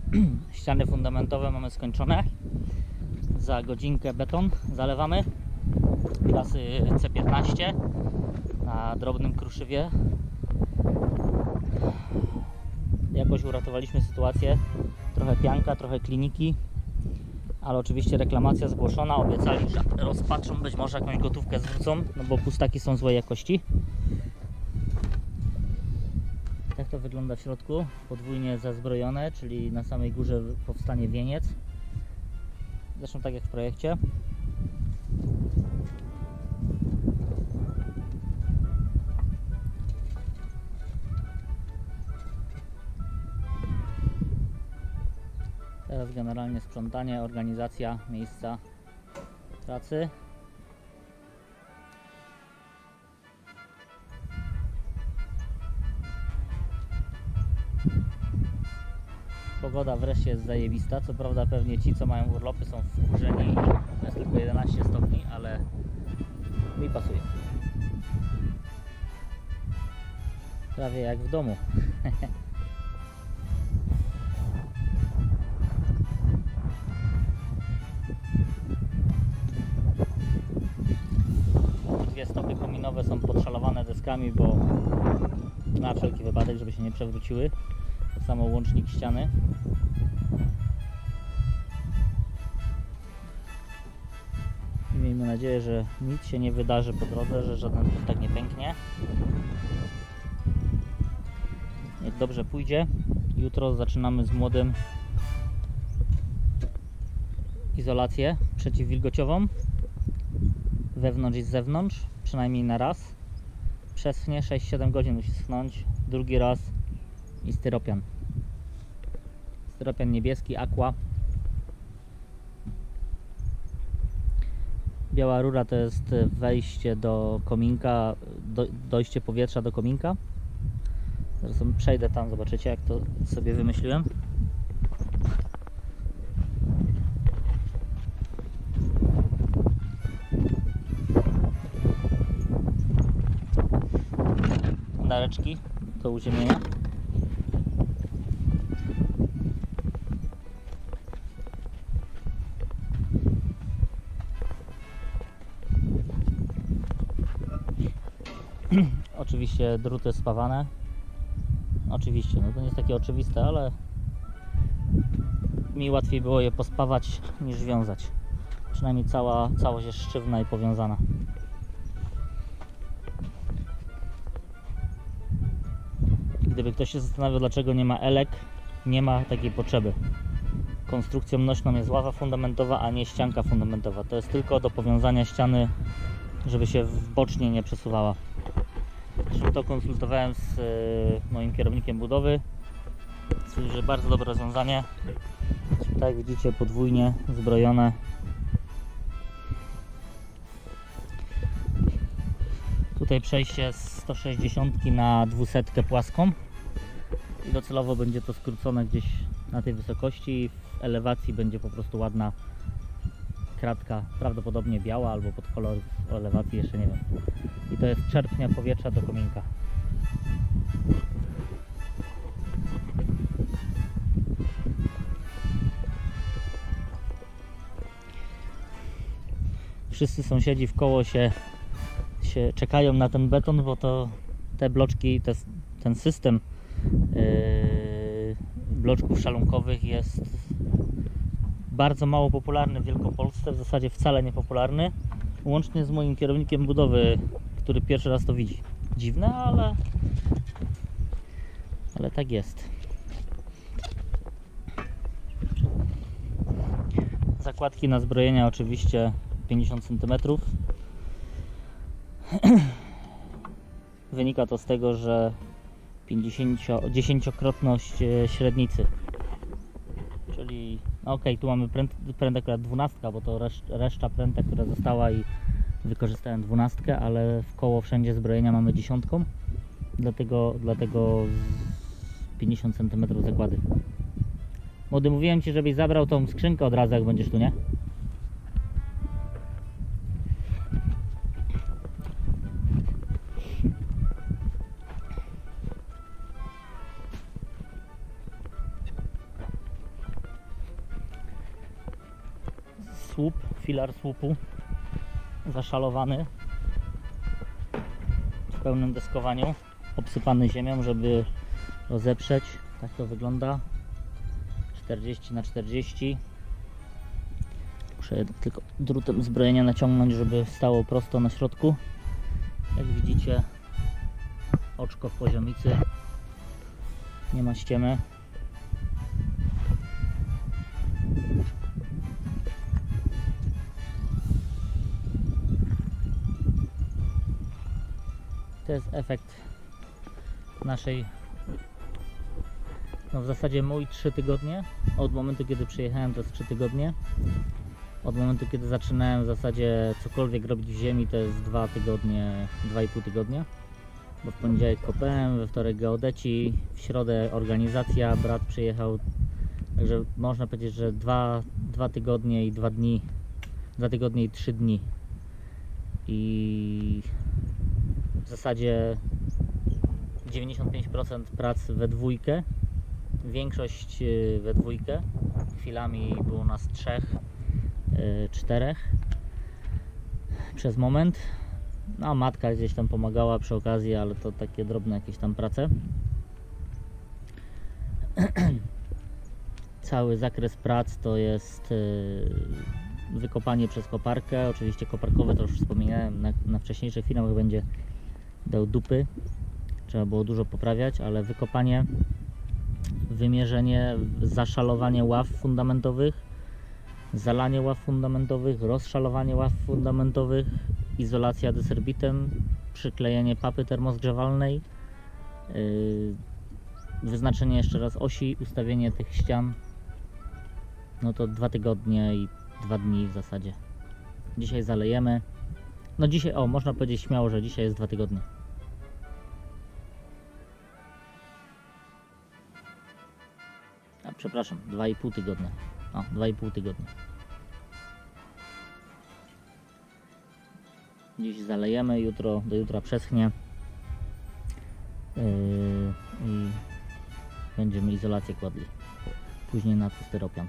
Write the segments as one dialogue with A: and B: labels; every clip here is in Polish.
A: Ściany fundamentowe mamy skończone. Za godzinkę beton zalewamy klasy C15 na drobnym kruszywie. Jakoś uratowaliśmy sytuację. Trochę pianka, trochę kliniki, ale oczywiście reklamacja zgłoszona. Obiecali, że rozpatrzą, być może jakąś gotówkę zwrócą, no bo pustaki są złej jakości. Tak to wygląda w środku, podwójnie zazbrojone, czyli na samej górze powstanie wieniec. Zresztą tak jak w projekcie. Teraz generalnie sprzątanie, organizacja miejsca pracy. Pogoda wreszcie jest zajebista. Co prawda pewnie ci, co mają urlopy, są wkurzeni. Jest tylko 11 stopni, ale mi pasuje. Prawie jak w domu. Dwie stopy kominowe są podszalowane deskami, bo na wszelki wypadek, żeby się nie przewróciły. Tak samo łącznik ściany. I miejmy nadzieję, że nic się nie wydarzy po drodze, że żaden tak nie pęknie. Jak dobrze pójdzie, jutro zaczynamy z młodym izolację przeciwwilgociową. Wewnątrz i z zewnątrz, przynajmniej na raz. Przeschnie, 6-7 godzin musi schnąć. Drugi raz i styropian. Styropian niebieski, aqua. Biała rura to jest wejście do kominka, dojście powietrza do kominka. Zaraz przejdę tam, zobaczycie jak to sobie wymyśliłem. Dareczki do uziemienia. Oczywiście druty spawane. Oczywiście, no to nie jest takie oczywiste, ale mi łatwiej było je pospawać niż wiązać. Przynajmniej całość jest sztywna i powiązana. Gdyby ktoś się zastanawiał, dlaczego nie ma elek, nie ma takiej potrzeby. Konstrukcją nośną jest ława fundamentowa, a nie ścianka fundamentowa. To jest tylko do powiązania ściany, żeby się bocznie nie przesuwała. Zresztą to konsultowałem z moim kierownikiem budowy. Stwierdził, że bardzo dobre rozwiązanie. Tak jak widzicie, podwójnie zbrojone. Tutaj przejście z 160 na 200 płaską. I docelowo będzie to skrócone gdzieś na tej wysokości. W elewacji będzie po prostu ładna kratka, prawdopodobnie biała albo pod kolor elewacji, jeszcze nie wiem. I to jest czerpnia powietrza do kominka. Wszyscy sąsiedzi w koło się czekają na ten beton, bo to te bloczki, ten system bloczków szalunkowych jest bardzo mało popularny w Wielkopolsce, w zasadzie wcale niepopularny, łącznie z moim kierownikiem budowy, który pierwszy raz to widzi. Dziwne, ale tak jest. Zakładki na zbrojenia oczywiście 50 cm. Wynika to z tego, że 10-krotność średnicy. Czyli no okej, tu mamy pręt akurat 12, bo to reszta pręta, która została i wykorzystałem 12, ale w koło wszędzie zbrojenia mamy 10. Dlatego 50 cm zakłady. Młody, mówiłem Ci, żebyś zabrał tą skrzynkę od razu, jak będziesz tu, nie? słup, filar słupu zaszalowany w pełnym deskowaniu, obsypany ziemią, żeby rozeprzeć. Tak to wygląda. 40 na 40. Muszę tylko drutem zbrojenia naciągnąć, żeby stało prosto na środku. Jak widzicie, oczko w poziomicy, nie ma ściemy. To jest efekt naszej, no w zasadzie mój 3 tygodnie. Od momentu, kiedy przyjechałem, to jest 3 tygodnie. Od momentu, kiedy zaczynałem w zasadzie cokolwiek robić w ziemi, to jest 2 tygodnie, 2,5 tygodnia. Bo w poniedziałek kopałem, we wtorek geodeci, w środę organizacja, brat przyjechał. Także można powiedzieć, że 2 tygodnie i 2 dni, 2 tygodnie i 3 dni. I w zasadzie 95% prac we dwójkę, większość we dwójkę. Chwilami było nas 3, 4 przez moment. No, matka gdzieś tam pomagała przy okazji, ale to takie drobne jakieś tam prace. Cały zakres prac to jest wykopanie przez koparkę. Oczywiście koparkowe to już wspominałem na wcześniejszych filmach, będzie dał dupy. Trzeba było dużo poprawiać, ale wykopanie, wymierzenie, zaszalowanie ław fundamentowych, zalanie ław fundamentowych, rozszalowanie ław fundamentowych, izolacja deserbitem, przyklejenie papy termozgrzewalnej, wyznaczenie jeszcze raz osi, ustawienie tych ścian. No to 2 tygodnie i 2 dni w zasadzie. Dzisiaj zalejemy. No dzisiaj, o, można powiedzieć śmiało, że dzisiaj jest 2 tygodnie. A przepraszam, 2,5 tygodnia. O, 2,5 tygodnia. Dziś zalejemy, jutro, do jutra przeschnie i będziemy izolację kładli. Później na to styropian.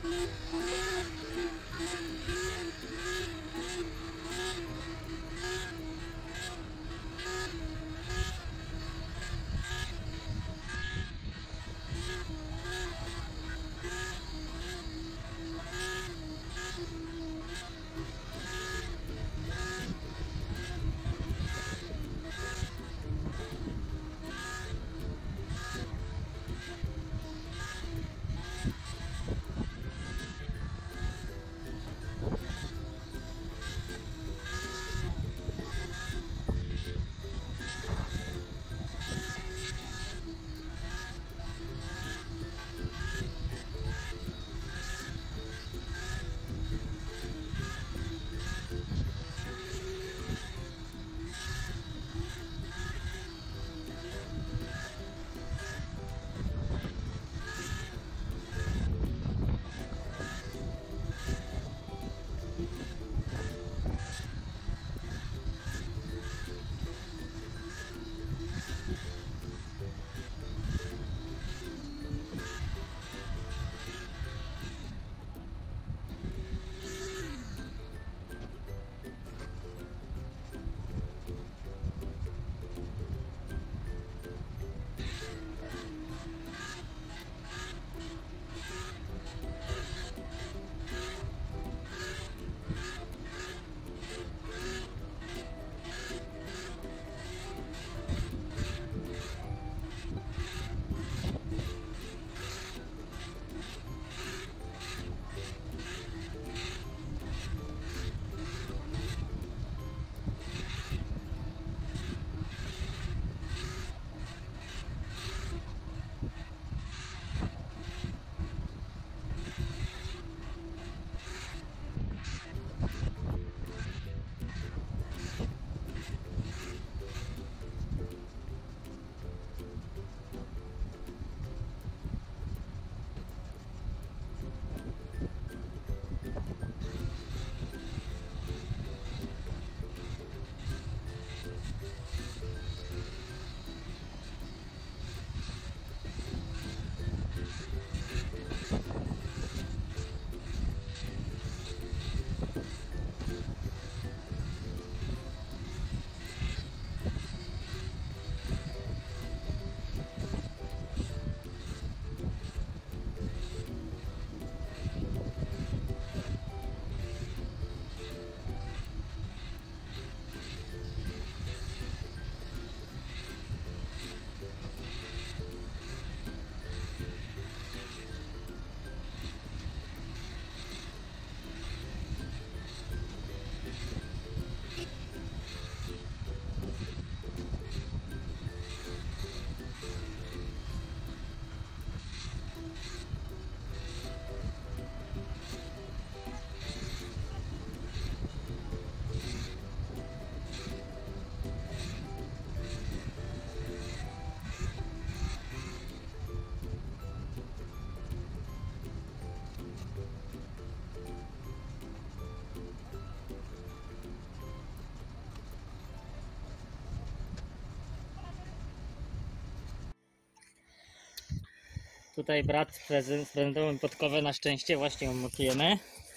A: Tutaj brat prezentował mi podkowę, na szczęście właśnie ją montujemy.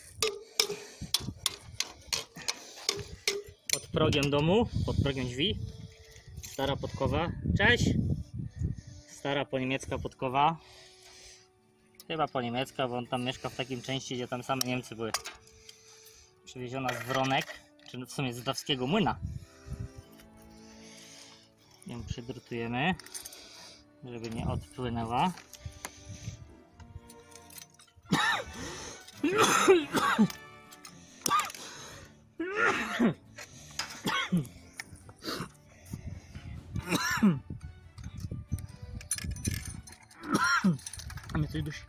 A: Pod progiem domu, pod progiem drzwi. Stara podkowa. Cześć! Stara poniemiecka podkowa. Chyba poniemiecka, bo on tam mieszka w takim części, gdzie tam same Niemcy były. Przywieziona z Wronek, czy w sumie z Dawskiego Młyna. Ją przydrutujemy, żeby nie odpłynęła. A mnie coś dusi.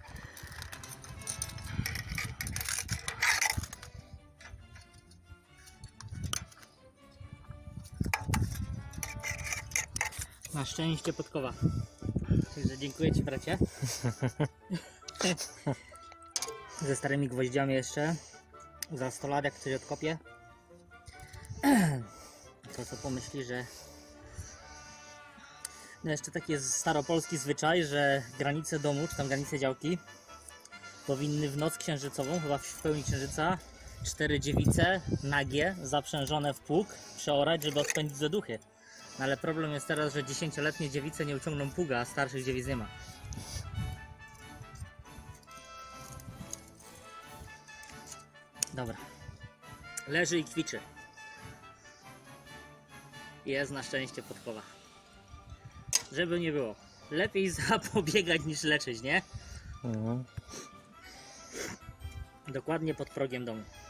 A: Na szczęście podkowa. Także dziękuję Ci, bracie. Ze starymi gwoździami jeszcze. Za 100 lat, jak ktoś odkopie, to co pomyśli, że... No jeszcze taki jest staropolski zwyczaj, że granice domu, czy tam granice działki powinny w noc księżycową, chyba w pełni księżyca, 4 dziewice nagie, zaprzężone w pług, przeorać, żeby odpędzić ze duchy. No ale problem jest teraz, że 10-letnie dziewice nie uciągną pługa, a starszych dziewic nie ma. Dobra. Leży i kwiczy. Jest na szczęście podkowa. Żeby nie było. Lepiej zapobiegać niż leczyć, nie? Dokładnie pod progiem domu.